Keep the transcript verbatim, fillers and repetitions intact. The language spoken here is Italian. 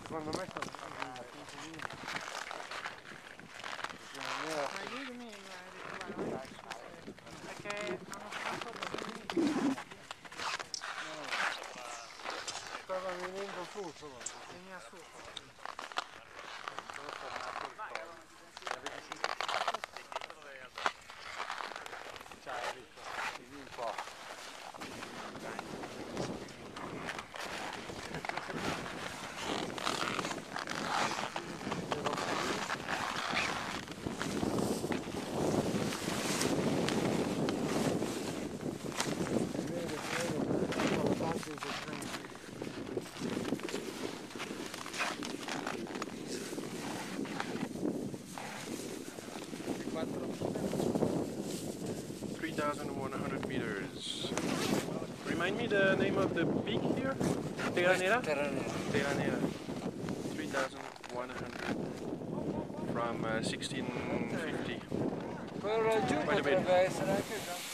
Secondo me sono aiutami a ritrovare perché hanno fatto stava venendo su, insomma. veniva su. Ciao Ricco, dimmi un po'. three thousand one hundred meters. Remind me the name of the peak here? Terra Nera? Terra Nera. Terra Nera. three thousand one hundred from uh, sixteen fifty. Quello laggiù potrebbe essere anche già.